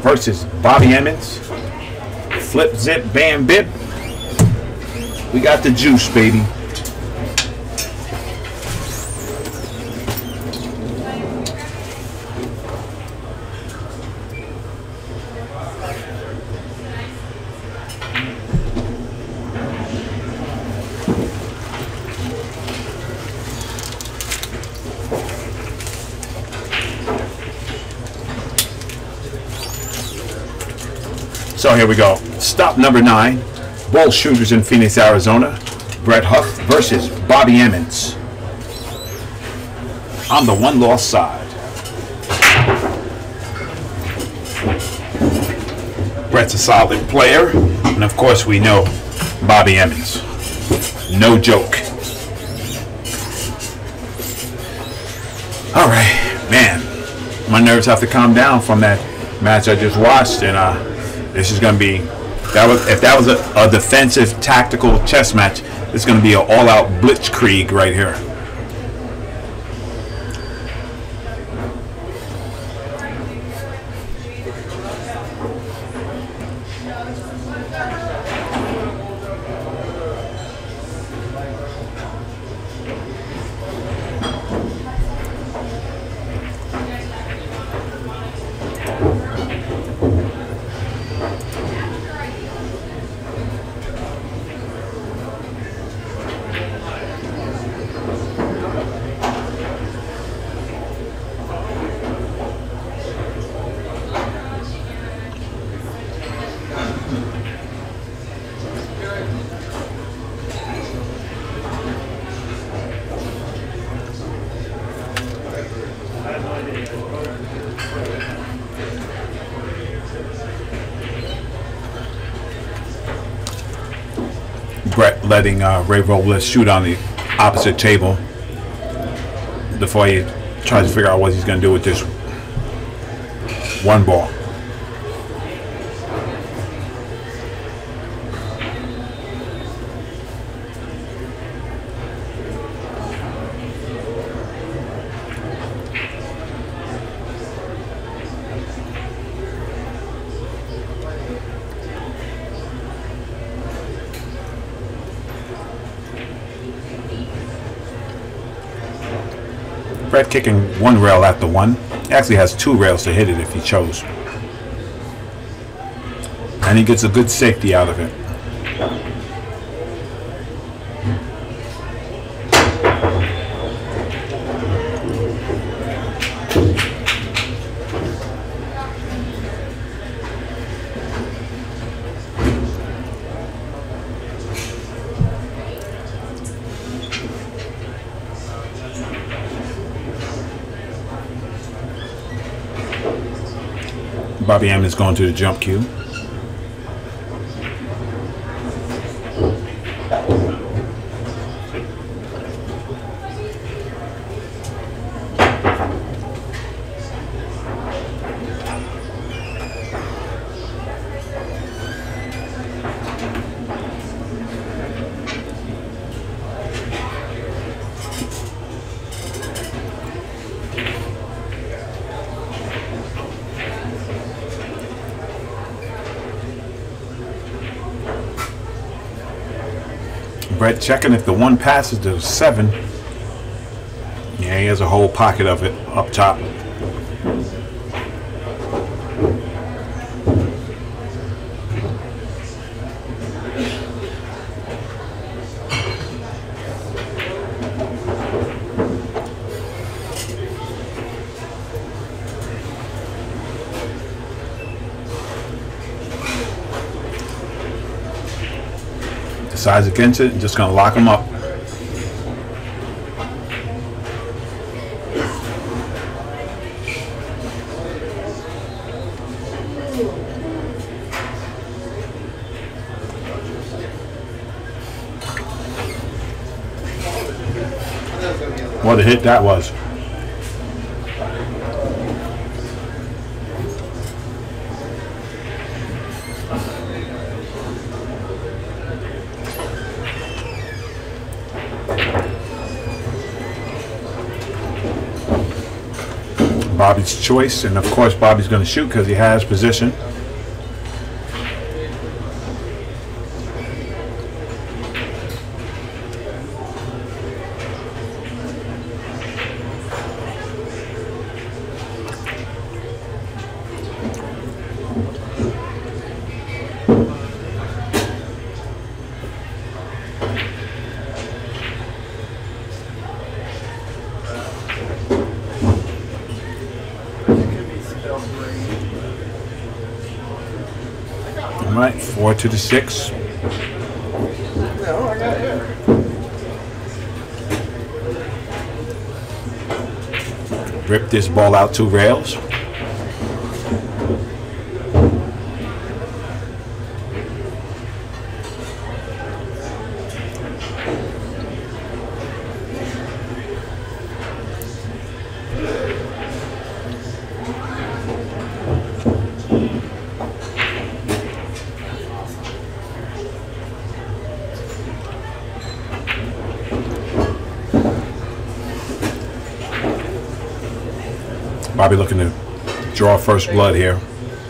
versus Bobby Emmons. Flip, zip, bam, bip. We got the juice, baby. So here we go. Stop number 9. Bull Shooters in Phoenix, Arizona. Bret Huff versus Bobby Emmons. On the one loss side. Bret's a solid player. And of course we know Bobby Emmons. No joke. Alright, man. My nerves have to calm down from that match I just watched, and this is going to be, if that was a defensive tactical chess match, this is going to be an all-out blitzkrieg right here. Bret letting Ray Robles shoot on the opposite table before he tries to figure out what he's going to do with this one ball. Bret kicking one rail at the one. He actually has 2 rails to hit it if he chose. And he gets a good safety out of it. Bobby Emmons going to the jump cue. Bret checking if the 1 passes to 7. Yeah, he has a whole pocket of it up top. Decides against it and just gonna lock him up. What a hit that was. Bobby's choice, and of course Bobby's going to shoot because he has position. All right, 4 to the 6. Rip this ball out 2 rails. Bobby looking to draw first blood here.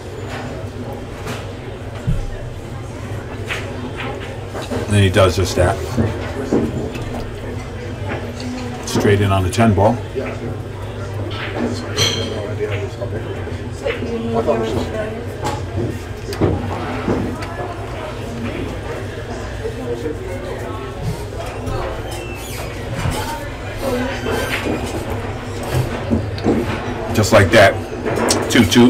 And he does just that. Straight in on the 10 ball. Just like that, 2-2.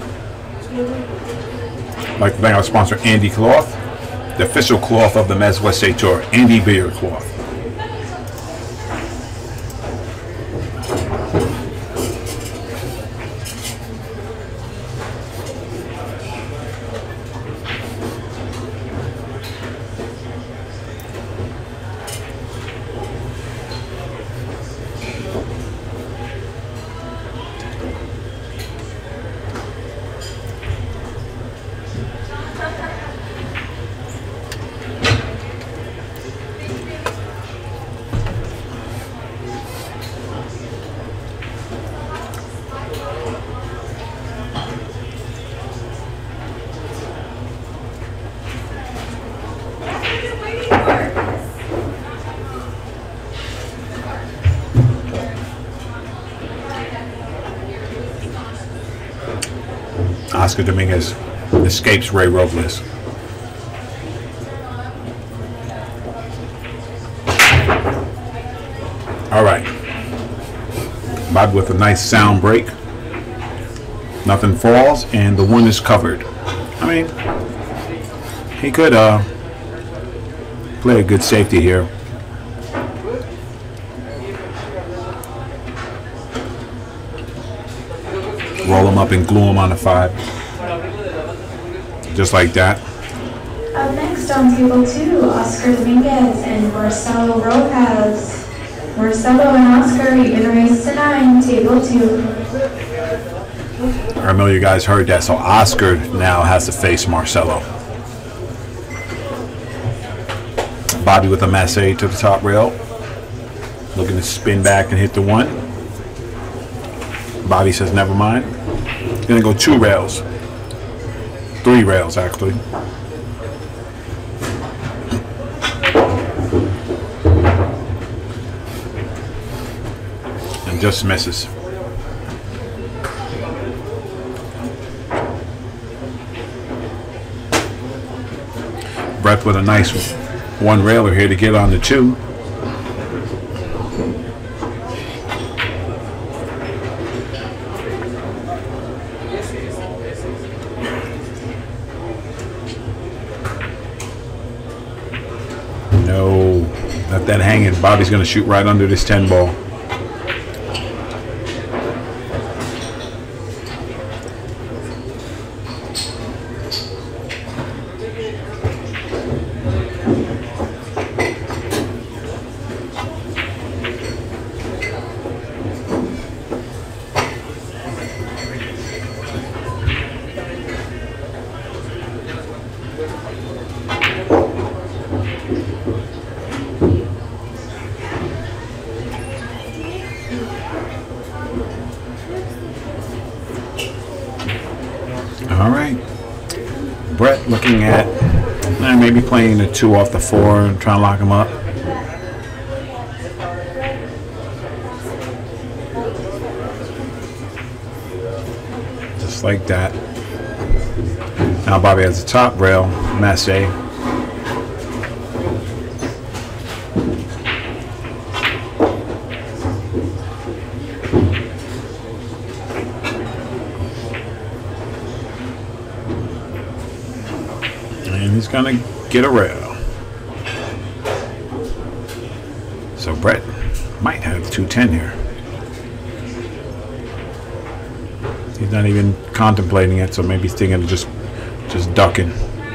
I'd like to thank our sponsor, Andy Cloth, the official cloth of the Mez USA Tour, Andy Beer Cloth. Oscar Dominguez escapes Ray Robles. All right. Bob with a nice sound break. Nothing falls, and the 1 is covered. I mean, he could play a good safety here. Roll him up and glue him on the 5. Just like that. Up next on table 2, Oscar Dominguez and Marcelo Rojas. Marcelo and Oscar, even race to 9, table 2. I know you guys heard that, so Oscar now has to face Marcelo. Bobby with a masse to the top rail. Looking to spin back and hit the 1. Bobby says never mind. Gonna go 2 rails. 3 rails actually. And just misses. Brett with a nice 1 railer here to get on the 2. No, left that hanging. Bobby's going to shoot right under this 10 ball. Brett looking at maybe playing the 2 off the 4 and trying to lock him up. Just like that. Now Bobby has the top rail, Masse. And he's gonna get a rail. So Brett might have 210 here. He's not even contemplating it, so maybe he's thinking of just ducking.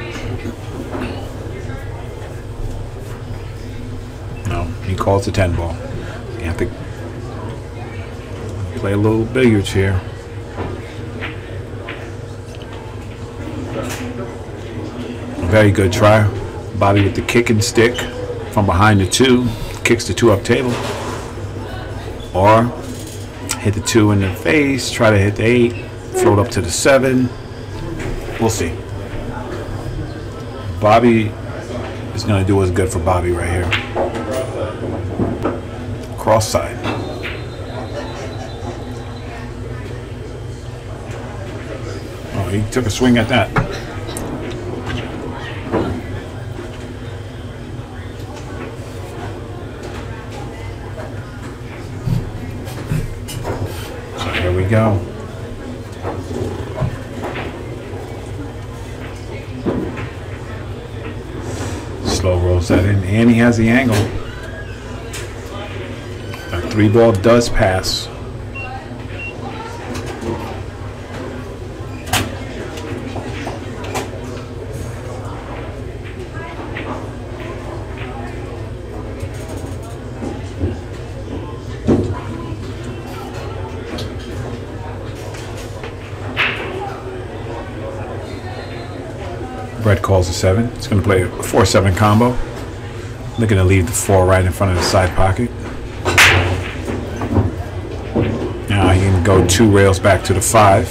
No, he calls the 10 ball. You have to play a little billiards here. Very good try. Bobby with the kicking stick from behind the 2, kicks the 2 up table. Or hit the 2 in the face, try to hit the 8, float up to the 7. We'll see. Bobby is going to do what's good for Bobby right here. Cross side. Oh, he took a swing at that. So here we go. Slow rolls that in, and he has the angle. That 3 ball does pass. Brett calls a 7. It's going to play a 4-7 combo. Looking to leave the 4 right in front of the side pocket. Now he can go 2 rails back to the 5.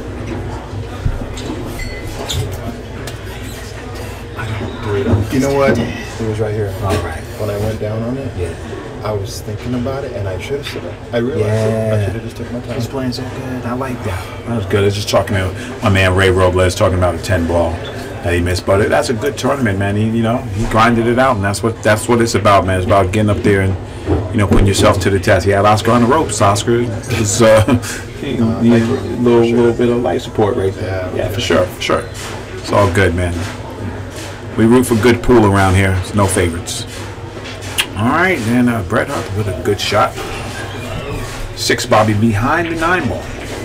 You know what? It was right here. All right. When I went down on it, Yeah. I was thinking about it, and I should have said it. I realized it. I should have just took my time. He's playing so good. I like that. That was good. I was just talking to my man Ray Robles, talking about a 10 ball that he missed, but that's a good tournament, man. He grinded it out, and that's what it's about, man. It's about getting up there and putting yourself to the test. He had Oscar on the ropes. Oscar is a little bit of life support right there. Yeah, for sure. It's all good, man. We root for good pool around here. It's no favorites. All right, and Bret Hart with a good shot. 6 Bobby behind the 9 ball.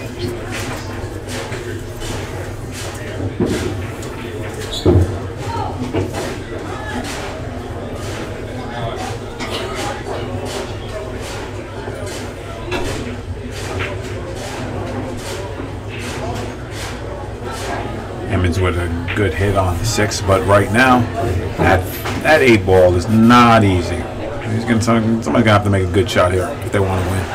Emmons with a good hit on the 6, but right now that 8 ball is not easy. Somebody's gonna have to make a good shot here if they want to win.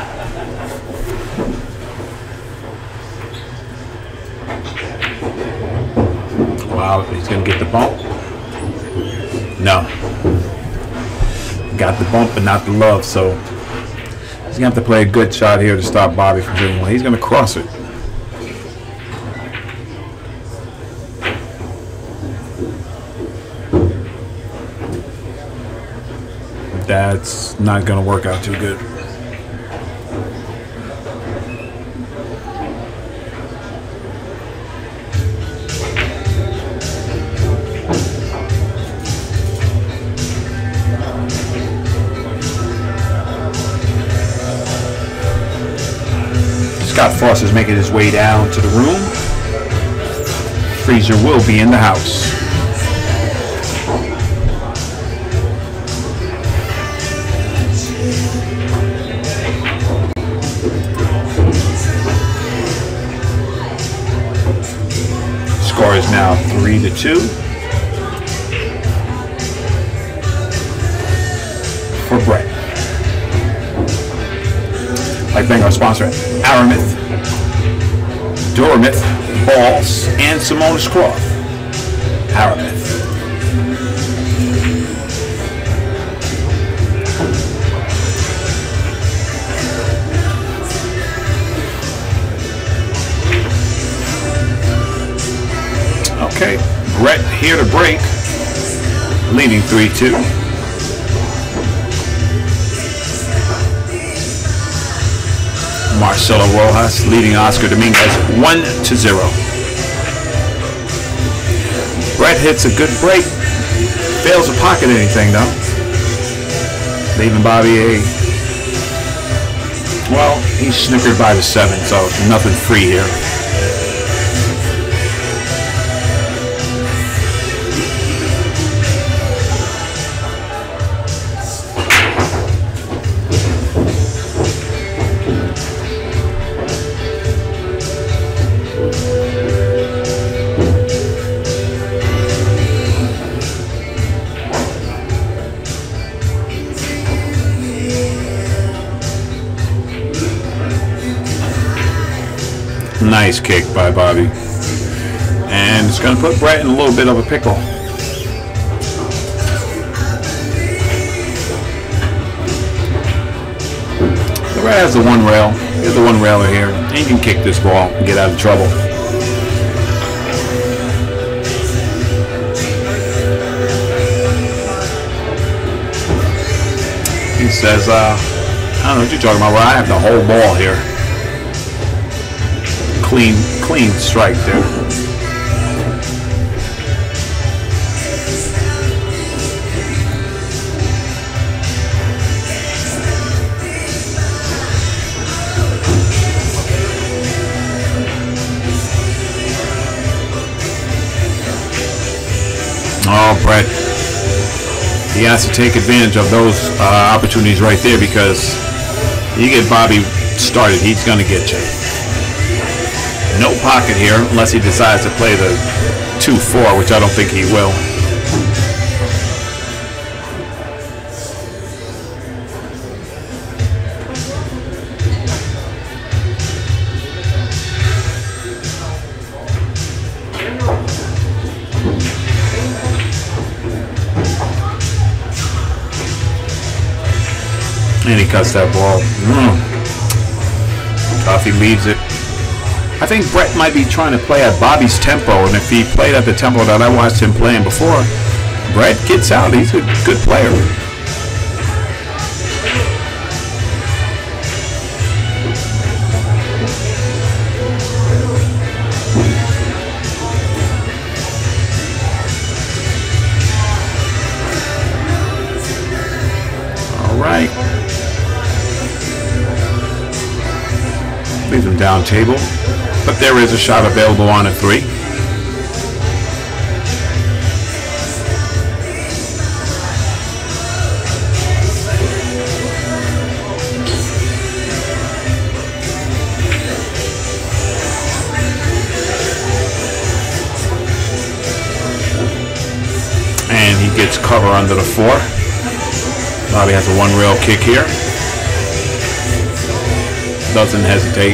Wow, he's gonna get the bump. No, got the bump but not the love. So he's gonna have to play a good shot here to stop Bobby from doing one. He's gonna cross it. That's not going to work out too good. Scott Frost is making his way down to the room. Freezer will be in the house. Score is now 3-2 for Brett. I'd like to thank our sponsor, Aramith, Duramith, Balls, and Simonis Cloth. Aramith. Okay, Brett here to break, leading 3-2. Marcelo Rojas leading Oscar Dominguez 1-0. Brett hits a good break, fails to pocket anything though. Leaving Bobby a, well, he's snickered by the 7, so nothing free here. Nice kick by Bobby. And it's going to put Brett in a little bit of a pickle. The Brett has the one rail. Here's the one railer here. And he can kick this ball and get out of trouble. He says, I don't know what you're talking about. Well, I have the whole ball here. Clean strike there. Oh, Brett. He has to take advantage of those opportunities right there, because you get Bobby started, he's going to get you. No pocket here unless he decides to play the 2-4, which I don't think he will. And he cuts that ball. Tough, he leaves it. I think Brett might be trying to play at Bobby's tempo, and if he played at the tempo that I watched him playing before, Brett gets out. He's a good player. All right. Leaves him down table. But there is a shot available on a 3. And he gets cover under the 4. Bobby has a 1-rail kick here. Doesn't hesitate.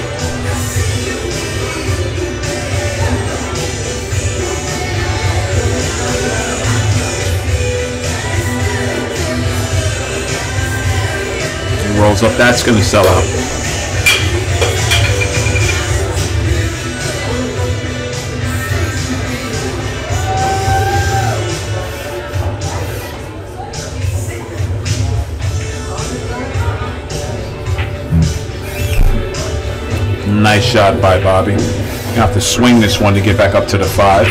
Rolls up, that's going to sell out. Nice shot by Bobby. You have to swing this one to get back up to the 5.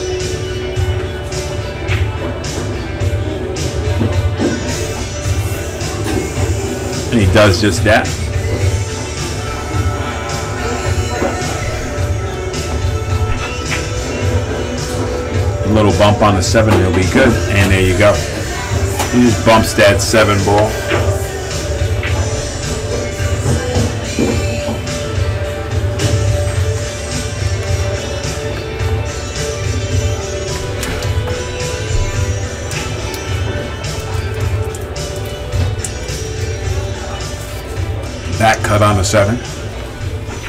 And he does just that. A little bump on the 7, he'll be good. And there you go. He just bumps that 7 ball. That cut on the 7.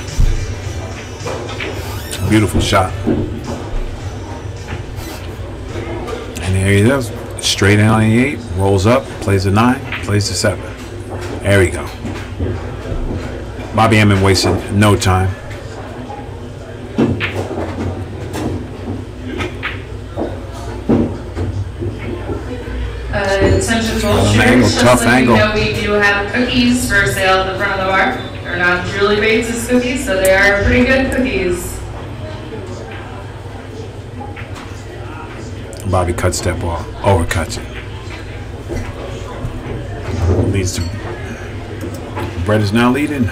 Beautiful shot. There he goes. Straight in on the 8, rolls up, plays the 9, plays the 7. There we go. Bobby Emmett wasted no time. Attention bullshitters, just so you know we do have cookies for sale at the front of the bar. They're not Julie Bates' cookies, so they are pretty good cookies. Bobby cuts that ball, overcuts it. Leads to Brett is now leading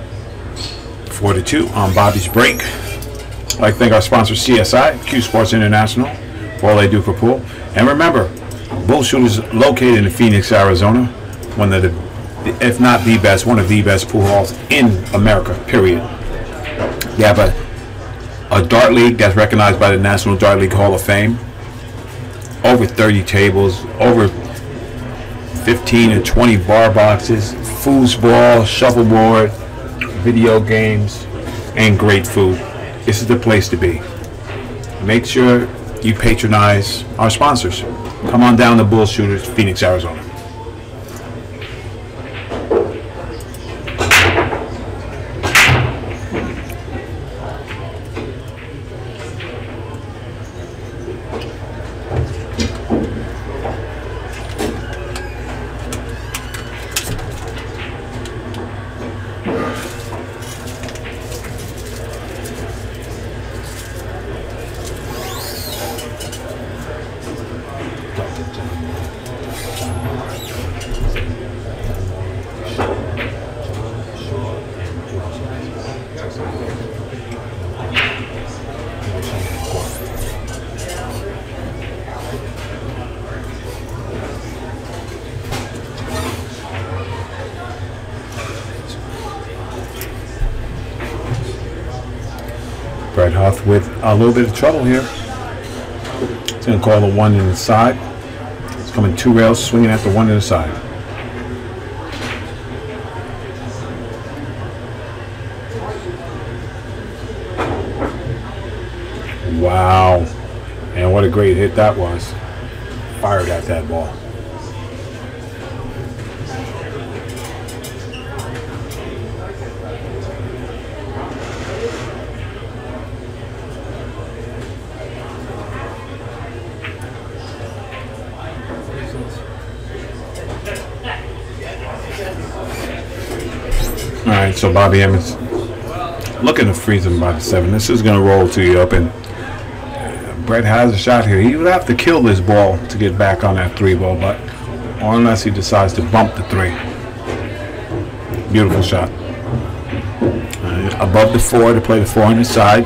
4-2 on Bobby's break. I'd like to thank our sponsor CSI, Q Sports International, for all they do for pool. And remember, Bull Shooters located in Phoenix, Arizona, one of the, if not the best, one of the best pool halls in America, period. They have a dart league that's recognized by the National Dart League Hall of Fame. Over 30 tables, over 15 and 20 bar boxes, foosball, shuffleboard, video games, and great food. This is the place to be. Make sure you patronize our sponsors. Come on down to Bull Shooters, Phoenix, Arizona. Bret Huth with a little bit of trouble here. He's going to call the 1 in the side. He's coming 2 rails, swinging at the 1 in the side. Wow. And what a great hit that was. Fired at that ball. Alright, so Bobby Emmons looking to freeze him by the 7. This is going to roll to the open. Bret has a shot here. He would have to kill this ball to get back on that 3 ball, but or unless he decides to bump the 3. Beautiful shot. Above the 4 to play the 4 on the side.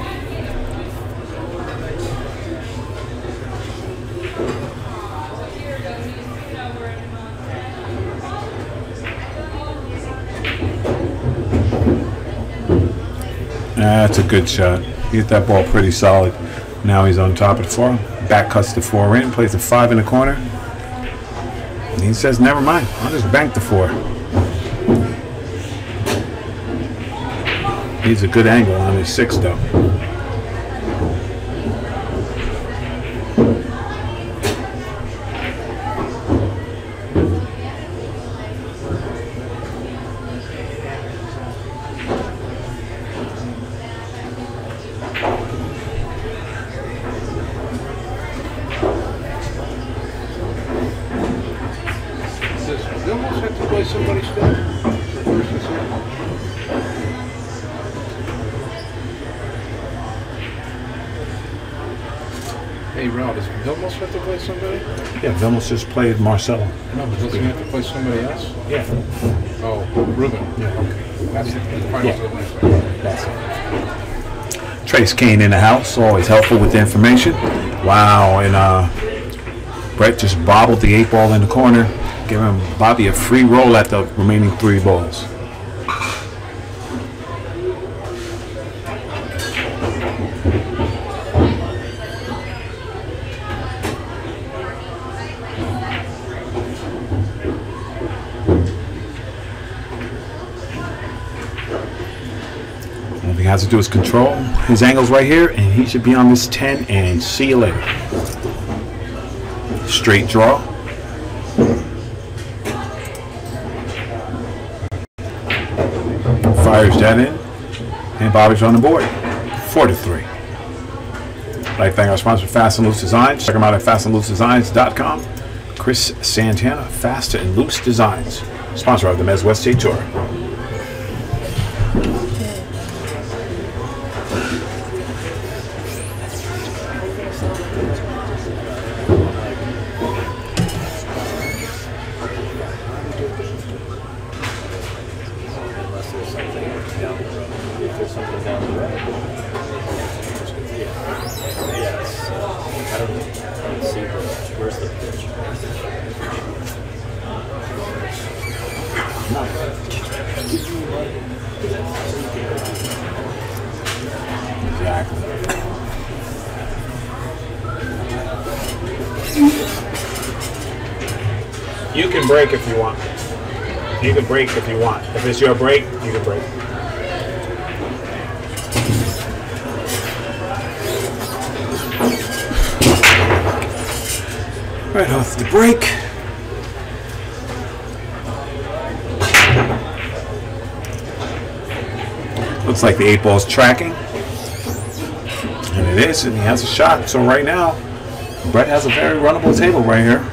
That's a good shot. He hit that ball pretty solid. Now he's on top of the 4. Back cuts the 4 in, plays the 5 in the corner. And he says, never mind, I'll just bank the 4. He's a good angle on his 6 though. They almost have to play somebody still. Hey, Ralph, does Vilmos have to play somebody? Yeah, Vilmos just played Marcelo. No, but doesn't he have to play somebody else? Yeah. Oh, Ruben. Yeah. Okay. That's the finals Yeah. of the last. That's it. Trace Kane in the house, always helpful with the information. Wow, and Bret just bobbled the 8 ball in the corner, giving Bobby a free roll at the remaining 3 balls. All he has to do is control his angles right here, and he should be on this 10, and see you later. Straight draw. Fires that in. And Bobby's on the board. 4-3. I'd like to thank our sponsor, Fast and Loose Designs. Check them out at fastandloosedesigns.com. Chris Santana, Fast and Loose Designs, sponsor of the Mez West State Tour. Exactly. You can break if you want. You can break if you want. If it's your break, you can break. Right off the break. Looks like the 8-ball's tracking. And it is, and he has a shot. So right now, Brett has a very runnable table right here.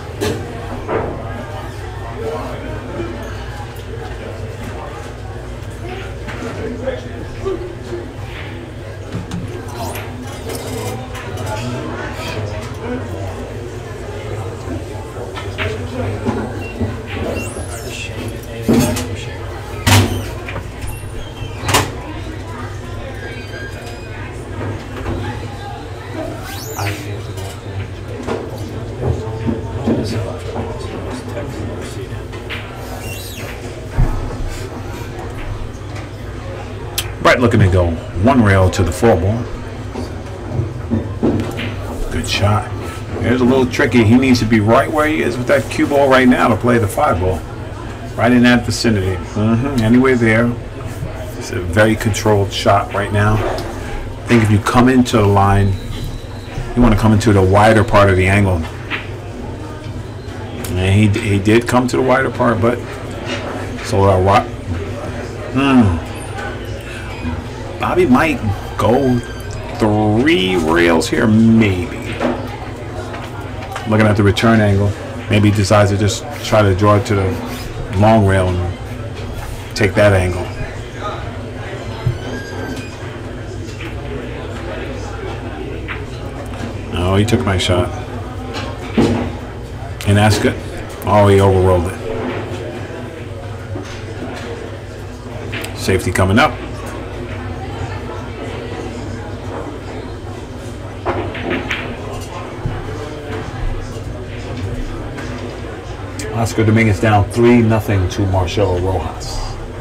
Brett looking to go one rail to the 4-ball. Good shot. Here's a little tricky. He needs to be right where he is with that cue ball right now to play the 5-ball. Right in that vicinity. Anyway there. It's a very controlled shot right now. I think if you come into the line, you want to come into the wider part of the angle. And he did come to the wider part, but so Bobby might go 3 rails here, maybe. Looking at the return angle, maybe he decides to just try to draw it to the long rail and take that angle. Oh, he took my shot. And that's good. Oh, he overrolled it. Safety coming up. Oscar Dominguez down 3-0 to Marcelo Rojas.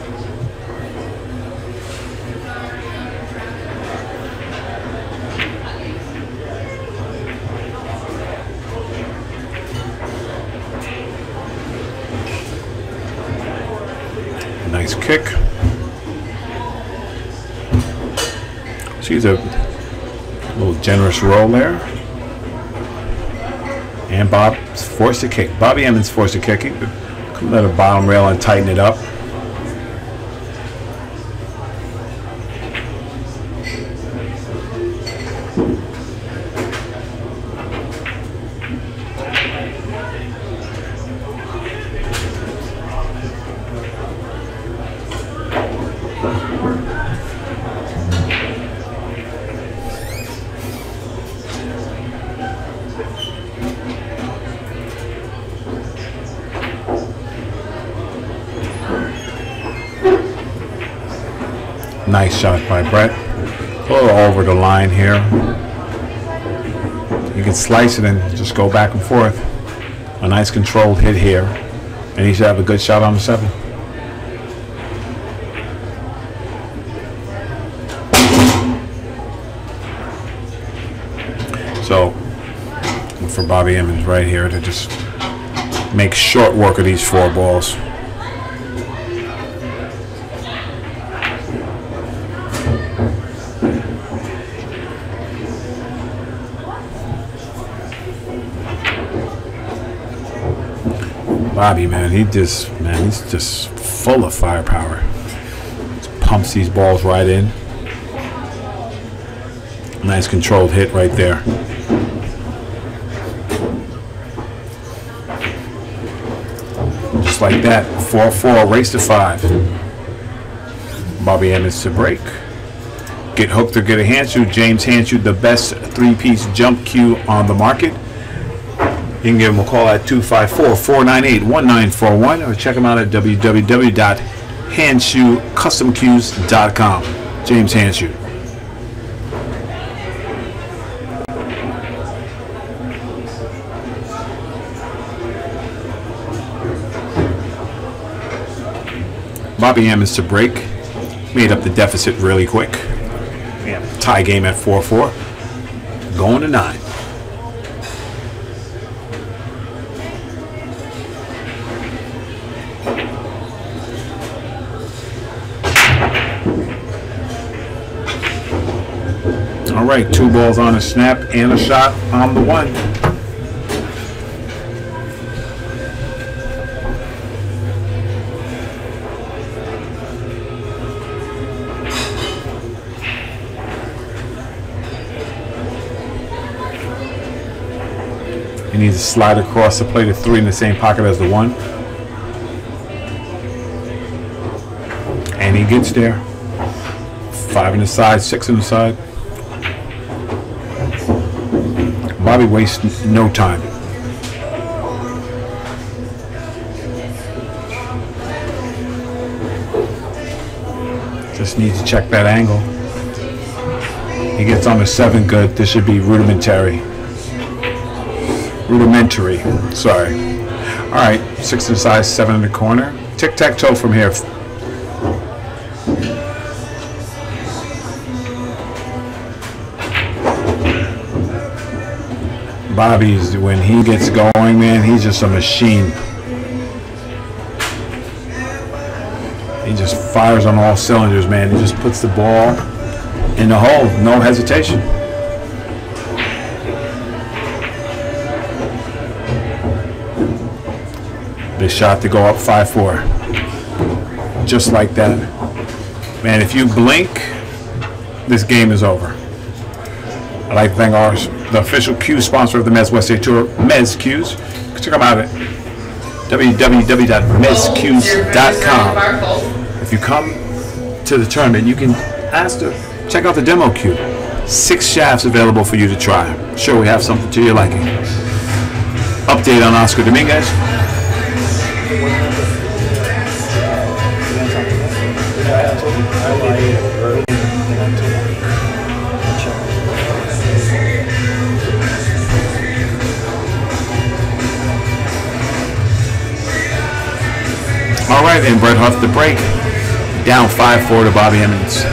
Nice kick. She's a little generous roll there. And Bob's forced to kick. Bobby Emmons forced to kick. He could let a bottom rail and tighten it up. Nice shot by Brett. A little over the line here. You can slice it and just go back and forth. A nice controlled hit here. And he should have a good shot on the 7. So, for Bobby Emmons right here to just make short work of these 4 balls. Bobby, man, he's just full of firepower. Just pumps these balls right in. Nice controlled hit right there. Just like that, 4-4, race to 5. Bobby Emmons to break. Get hooked or get a Hanshu. James Hanshu, the best 3-piece jump cue on the market. You can give him a call at 254-498-1941 or check him out at www.handshucustomcues.com. James Hanshu. Bobby Emmons to break. Made up the deficit really quick. Yeah, tie game at 4-4. Going to 9. All right, 2 balls on a snap and a shot on the 1. He needs to slide across the plate of 3 in the same pocket as the 1. And he gets there. 5 in the side, 6 in the side. Bobby wastes no time. Just needs to check that angle. He gets on the 7 good. This should be rudimentary. Sorry. All right, 6 in the side, 7 in the corner. Tic-tac-toe from here. Bobby's, when he gets going, man, he's just a machine. He just fires on all cylinders, man. He just puts the ball in the hole, no hesitation. The shot to go up 5-4. Just like that. Man, if you blink, this game is over. I'd like to thank the official cue sponsor of the Mez West State Tour, Mez Cues. Check them out at www.mezcues.com. If you come to the tournament, you can check out the demo cue. 6 shafts available for you to try. I'm sure we have something to your liking. Update on Oscar Dominguez. All right, and Brett Huff the break. Down 5-4 to Bobby Emmons.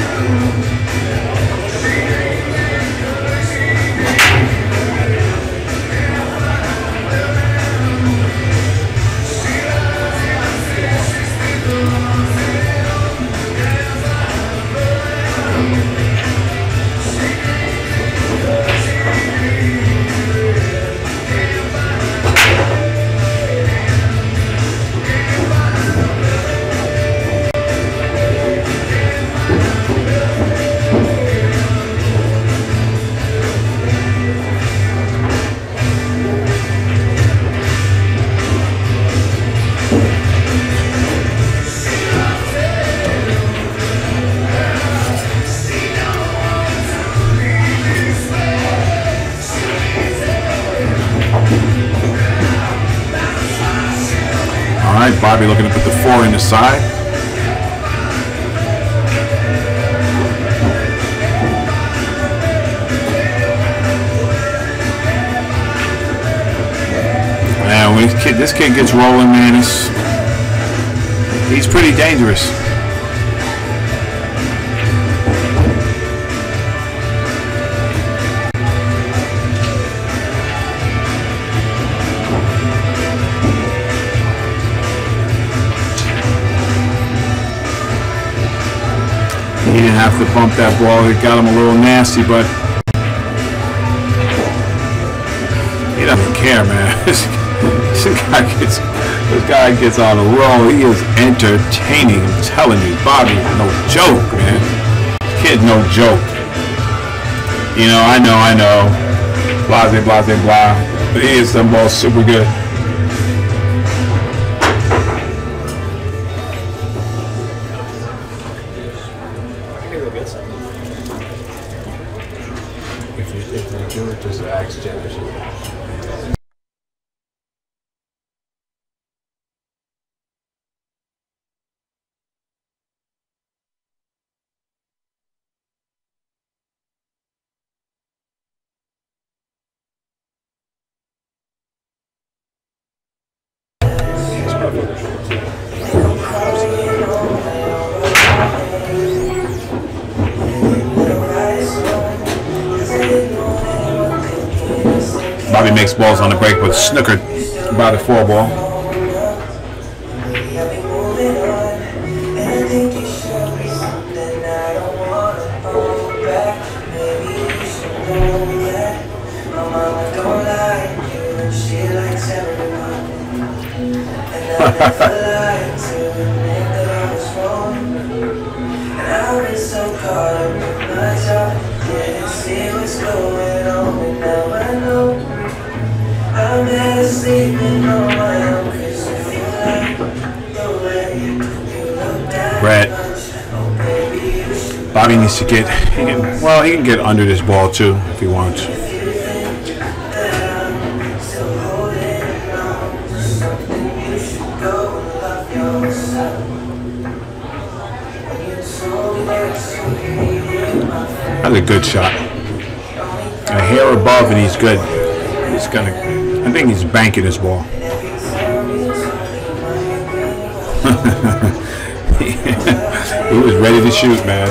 Bobby looking to put the 4 in the side. Man, when this kid gets rolling, man, he's pretty dangerous. He didn't have to bump that ball. It got him a little nasty, but he doesn't care, man. This guy gets on a roll. He is entertaining. I'm telling you, Bobby, no joke, man. Kid, no joke. You know, I know. Blah, blah, blah, blah. But he is some ball super good. If you do it, just ask Jen. Bobby makes balls on the break, but snookered by the 4-ball. Brett. Bobby needs to get, he can get under this ball too if he wants. That's a good shot. A hair above and he's good. He's gonna, I think he's banking this ball. He was ready to shoot, man.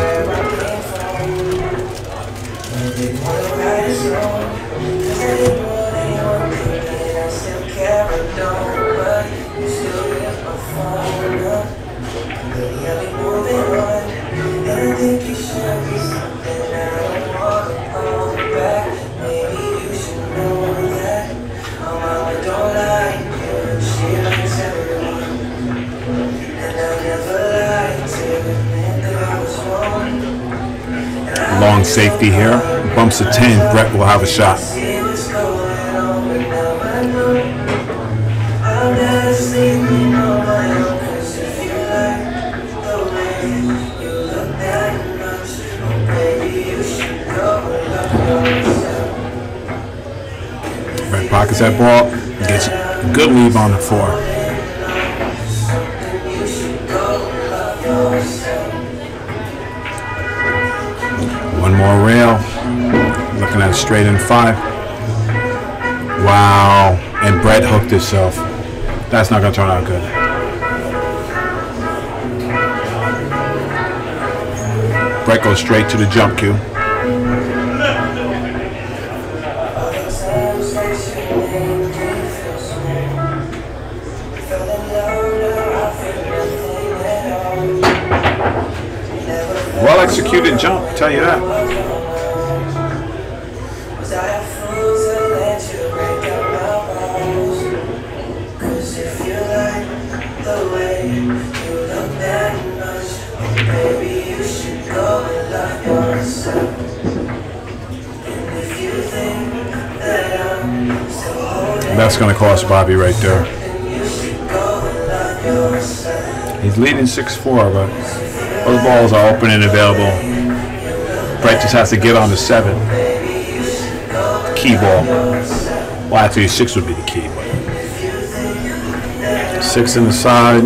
Long safety here. Bumps to 10. Brett will have a shot. Brett pockets that ball. Gets a good lead on the 4. One more rail. Looking at it straight in 5. Wow. And Brett hooked himself. That's not going to turn out good. Brett goes straight to the jump cue. Well executed jump, I'll tell you that. That's going to cost Bobby right there. He's leading 6-4, but those balls are open and available. Brett just has to get on the 7. Key ball. Well, actually, 6 would be the key. But 6 in the side.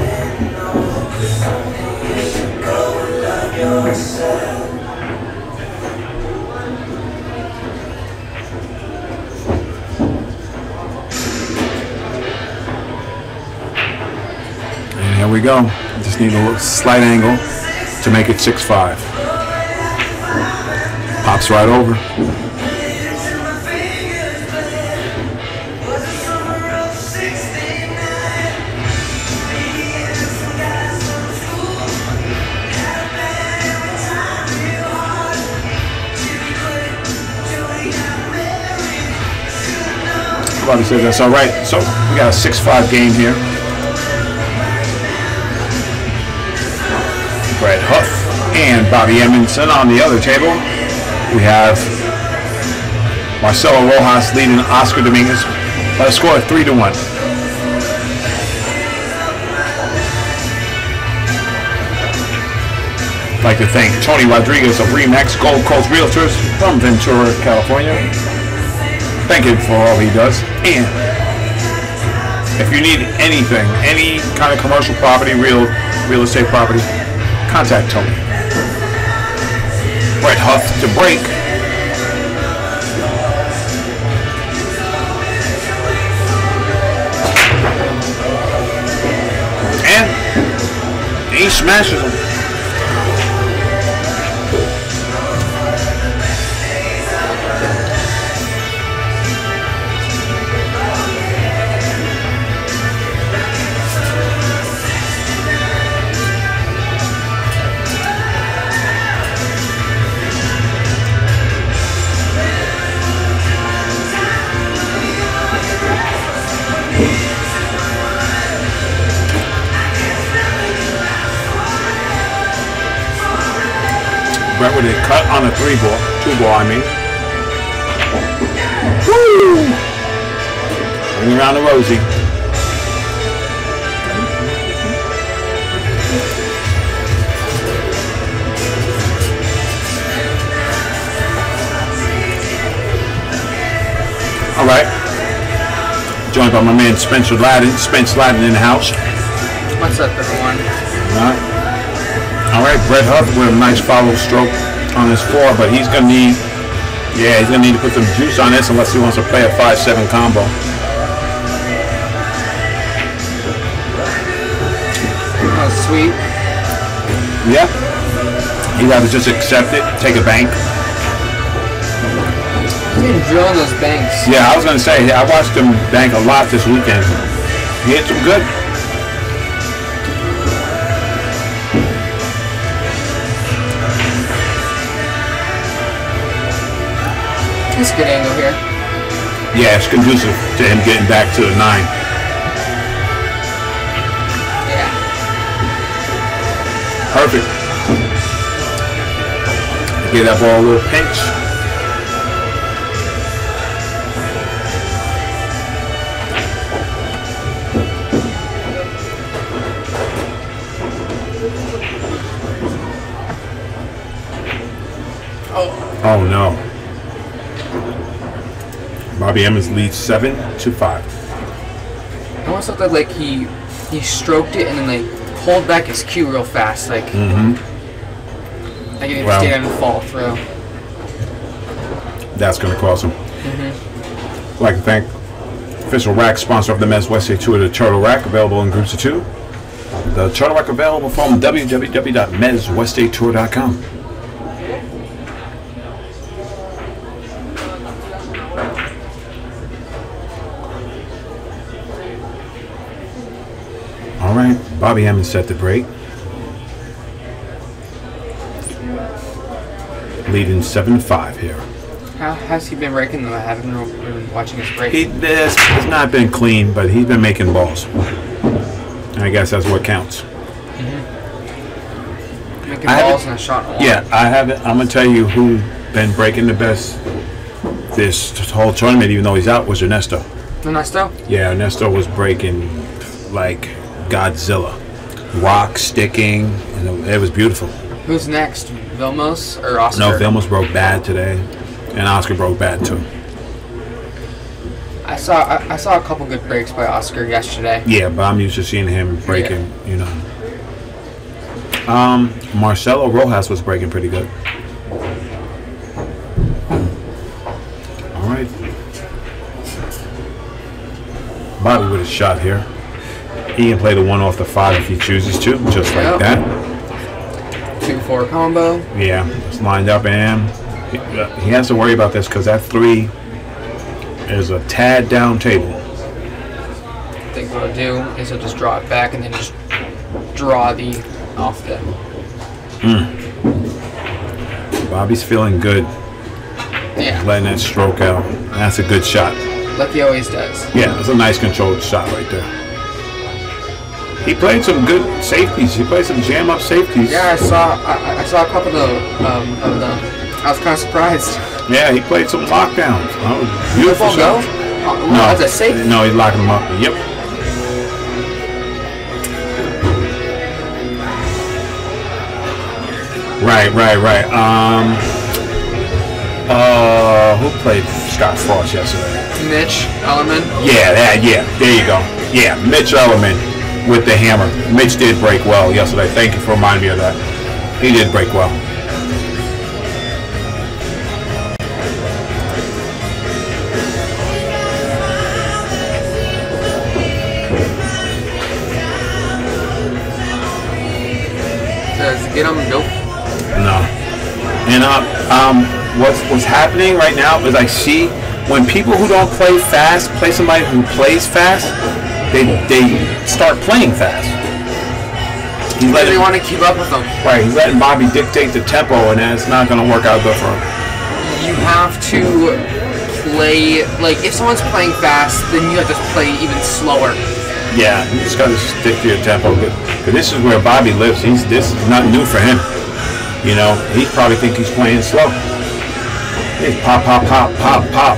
And here we go. Just need a little slight angle to make it 6-5. Pops right over. Bobby said that's all right. So we got a 6-5 game here. Brett Huff and Bobby Emerson on the other table. We have Marcelo Rojas leading Oscar Dominguez by a score of 3-1. I'd like to thank Tony Rodriguez of Remax Gold Coast Realtors from Ventura, California. Thank him for all he does. And if you need anything, any kind of commercial property, real estate property, contact Tony. Brett Huff to break. And he smashes him. Brett with a cut on a 2-ball, I mean. Woo! Bring around the Rosie. All right. Joined by my man Spence Ladden in the house. What's up, everyone? All right. All right, Brett Huff with a nice follow stroke on his 4, but he's gonna need to put some juice on this unless he wants to play a 5-7 combo. Oh, sweet. Yeah. He'd have to just accept it, take a bank. He's been drilling those banks. Yeah, I was gonna say I watched him bank a lot this weekend. He hit some good. That's a good angle here. Yeah, it's conducive to him getting back to the 9. Yeah. Perfect. Give that ball a little pinch. Oh no. Bobby Emmons leads 7-5. It almost looked like he stroked it and then like pulled back his cue real fast, like like he didn't stay down and fall through. That's going to cost him. I'd like to thank official rack sponsor of the Mez Westside Tour, the Turtle Rack, available in groups of 2. The Turtle Rack available from www.mezwestsidetour.com. All right, Bobby Emmons set the break. Leading 7-5 here. How has he been breaking them? I haven't been watching his break. It's not been clean, but he's been making balls. And I guess that's what counts. Making balls and a shot on. Yeah, I'm going to tell you who been breaking the best this whole tournament, even though he's out, was Ernesto. Ernesto? Yeah, Ernesto was breaking like Godzilla. Rock sticking, and it was beautiful. Who's next? Vilmos or Oscar? No, Vilmos broke bad today, and Oscar broke bad too. I saw a couple good breaks by Oscar yesterday. Yeah, but I'm used to seeing him breaking, you know. Marcelo Rojas was breaking pretty good. All right. Bobby with a shot here. He can play the 1 off the 5 if he chooses to, just like that. 2-4 combo. Yeah, it's lined up, and he has to worry about this because that 3 is a tad down table. I think what he'll do is he'll just draw it back and then just draw the off the. Bobby's feeling good. Yeah. Letting that stroke out. That's a good shot. like he always does. Yeah, it's a nice controlled shot right there. He played some good safeties. He played some jam up safeties. Yeah, I saw a couple of them. I was kind of surprised. Yeah, he played some lockdowns. Oh, beautiful shot. No, that's a safe. No, he's locking them up. Yep. Right. Who played Scott Frost yesterday? Mitch Ellerman. Yeah, there you go. Yeah, Mitch Ellerman with the hammer. Mitch did break well yesterday. Thank you for reminding me of that. He did break well. Does it get him? Nope. No. And what's happening right now is I see when people who don't play fast play somebody who plays fast, they start playing fast. They want to keep up with them. Right, he's letting Bobby dictate the tempo, and that's not going to work out good for him. You have to play, like, if someone's playing fast, then you have to play even slower. Yeah, you just got to stick to your tempo. Because this is where Bobby lives. This is not new for him. You know, he probably think he's playing slow. He's pop, pop, pop, pop, pop.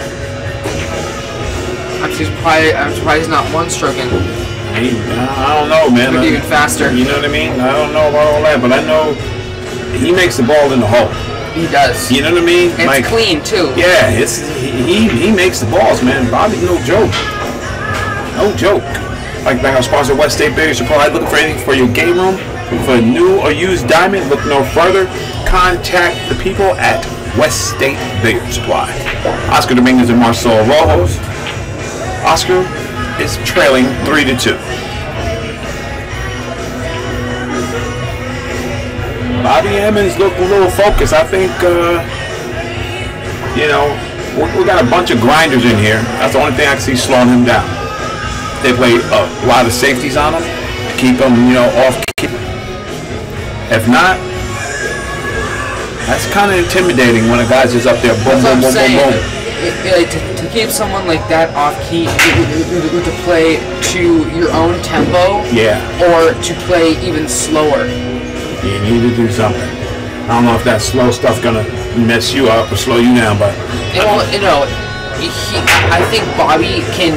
I'm surprised he's not one-stroking. I don't know, man. Maybe even faster. You know what I mean? I don't know about all that, but I know he makes the ball in the hole. He does. You know what I mean? And it's clean, too. Yeah, he makes the balls, man. Bobby's no joke. No joke. Like our sponsor, West State Billiard Supply. Looking for anything for your game room? For a new or used diamond? Look no further. Contact the people at West State Billiard Supply. Oscar Dominguez and Marcelo Rojas. Oscar is trailing 3-2. Bobby Emmons looked a little focused. I think, you know, we got a bunch of grinders in here. That's the only thing I can see slowing him down. They play a lot of safeties on him to keep him, you know, off. If not, that's kind of intimidating when a guy's just up there, boom, boom, boom, boom, boom. To keep someone like that off key, to play to your own tempo, yeah, or to play even slower. You need to do something. I don't know if that slow stuff gonna mess you up or slow you down, but well, you know, I think Bobby can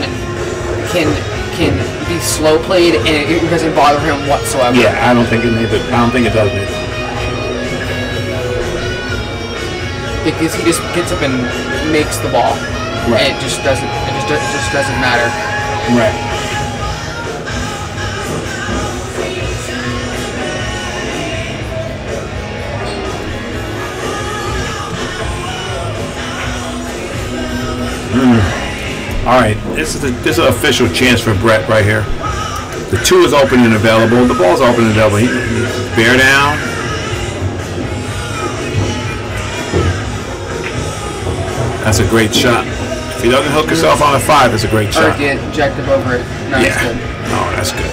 be slow played and it doesn't bother him whatsoever. Yeah, I don't think it needs it. I don't think it does need it. Because he just gets up and makes the ball. Right. And it just doesn't matter. Right. All right, this is an official chance for Brett right here. The 2 is open and available. The ball's open and available. He bear down. That's a great shot. If he doesn't hook himself on a 5, it's a great shot. Or get ejected over it. No, yeah. Good. Oh, that's good.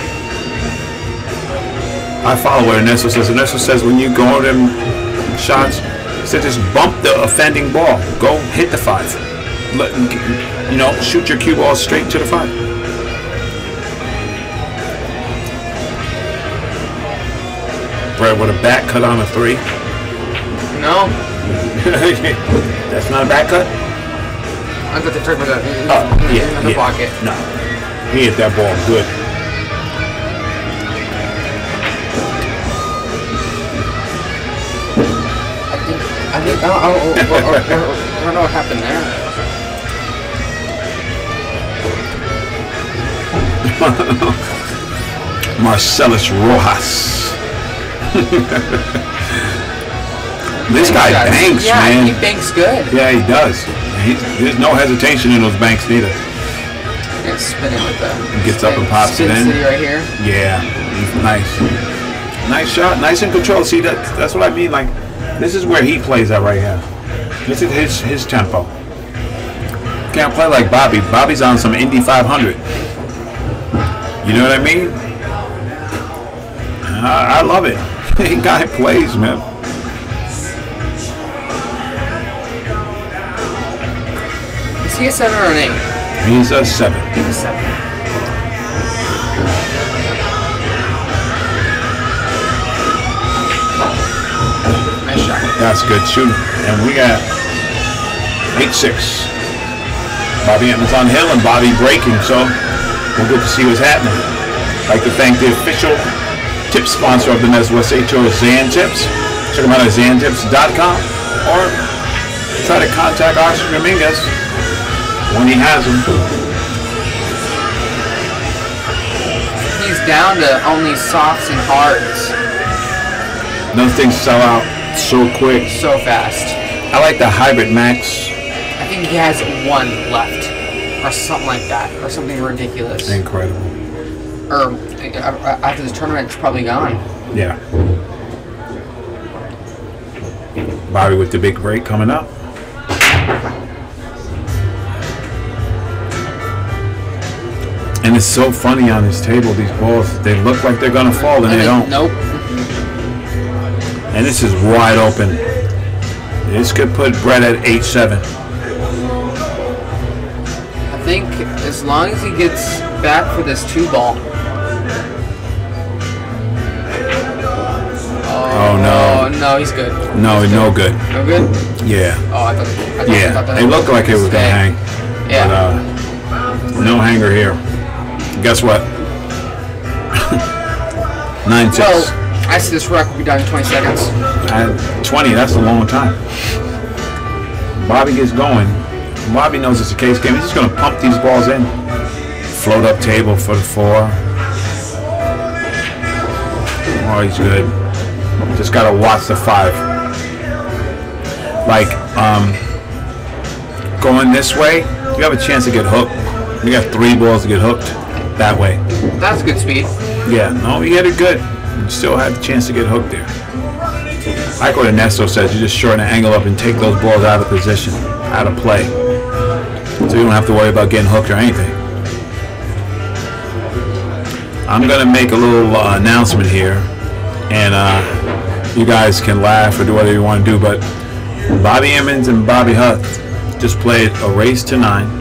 I follow what Ernesto says. Ernesto says when you go over them shots, he said just bump the offending ball. Go hit the 5. You know, shoot your cue ball straight to the 5. Brett with a back cut on a 3. No. That's not a back cut? I thought they took with that in the pocket. No. He hit that ball good. I don't know what happened there. Marcellus Rojas. This guy banks, man. Yeah, he banks good. Yeah, he does. There's no hesitation in those banks neither. Yeah, spinning with that. He gets up and pops it in. City right here. Yeah, nice. Nice shot, nice and control. See, that's what I mean. Like, this is where he plays at right here. This is his tempo. Can't play like Bobby. Bobby's on some Indy 500. You know what I mean? I love it. He guy plays, man. Is he a 7 or an 8? He's a 7. He's a 7. Nice shot. That's good shooting. And we got 8-6. Bobby Emmons on hill and Bobby breaking, so we'll get to see what's happening. I'd like to thank the official tip sponsor of the Midwest HO, Zan Tips. Check them out at zantips.com or try to contact Oscar Dominguez when he has them. He's down to only softs and hards. Those things sell out so quick. So fast. I like the Hybrid Max. I think he has 1 left. Or something like that. Or something ridiculous. Incredible. Or after this tournament, it's probably gone. Yeah. Bobby with the big break coming up. And it's so funny on this table, these balls, they look like they're going to fall and they don't. Nope. And this is wide open. This could put Brett at 8-7. I think as long as he gets back for this 2-ball. Oh no. Oh no, he's good. No, no good. No good? Yeah. Oh, I thought Yeah, that it looked like it was going to hang. Yeah. But no hanger here. Guess what? 9-6. Well, I see this rack will be done in 20 seconds. 20, that's a long time. Bobby gets going. Bobby knows it's a case game. He's just going to pump these balls in. Float up table for the 4. Oh, he's good. Just got to watch the 5. Like, going this way, you have a chance to get hooked. You got 3 balls to get hooked that way. That's good speed. Yeah, no, you had it good. You still had a chance to get hooked there. I like what Ernesto says. You just shorten the angle up and take those balls out of position, out of play. So you don't have to worry about getting hooked or anything. I'm going to make a little announcement here. And you guys can laugh or do whatever you want to do. But Bobby Emmons and Bobby Huth just played a race to 9.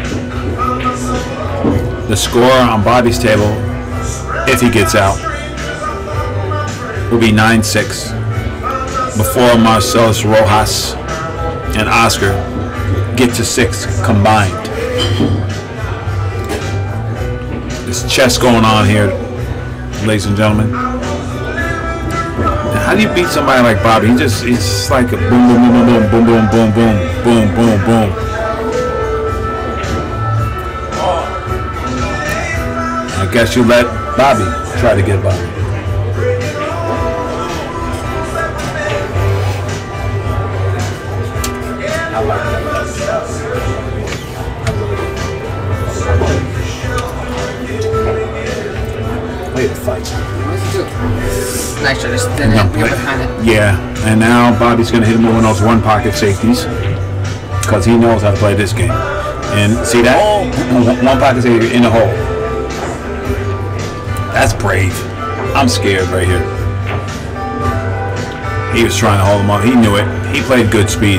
The score on Bobby's table, if he gets out, will be 9-6 before Marcellus Rojas and Oscar get to 6 combined. There's chess going on here, ladies and gentlemen. Now, how do you beat somebody like Bobby? He's just like a boom, boom, boom, boom, boom, boom, boom, boom, boom, boom, boom. I guess you let Bobby try to get Bobby. I like that. Way to fight. Nice try, just didn't get behind it. Yeah, and now Bobby's going to hit him with one of those 1-pocket safeties because he knows how to play this game. And see that? 1-pocket safety in the hole. That's brave. I'm scared right here. He was trying to hold him up. He knew it. He played good speed.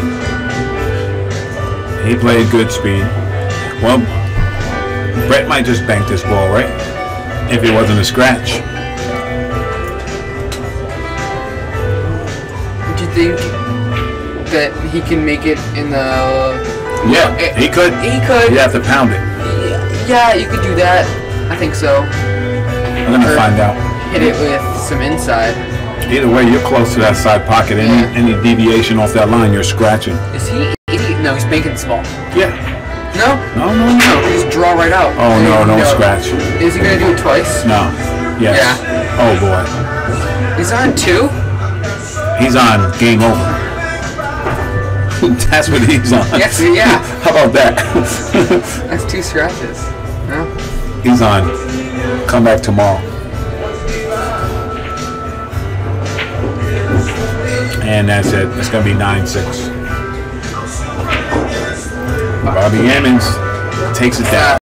He played good speed. Well, Brett might just bank this ball, right? If it wasn't a scratch. Would you think that he can make it in the... Yeah, he could. He could. You'd have to pound it. Yeah, you could do that. I think so. I'm going to find out. Hit it with some inside. Either way, you're close to that side pocket. Any deviation off that line, you're scratching. Is he idiot? No, he's banking this ball. Yeah. No? No. Just draw right out. Oh, no, scratch. Is he going to do it twice? No. Yes. Yeah. Oh, boy. He's on 2? He's on game over. That's what he's on. Yes, yeah. How about that? That's 2 scratches. No? He's on come back tomorrow. And that's it. It's going to be 9-6. Bobby Emmons takes it down.